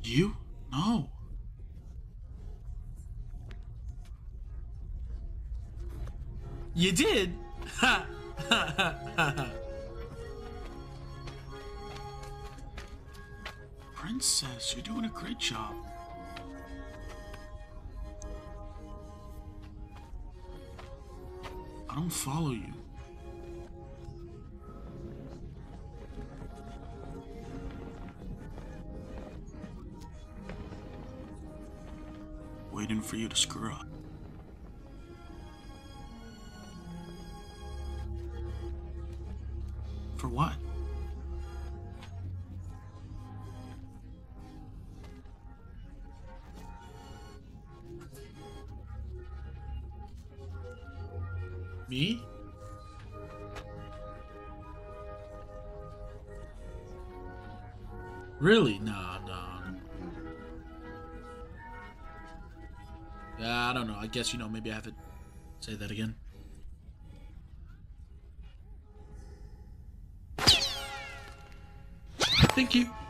You? No. You did? Ha! Ha ha ha ha. Princess, you're doing a great job. I don't follow you. Waiting for you to screw up. For what? Me? Really? No. Yeah, I don't know. I guess, maybe I have to say that again. Thank you.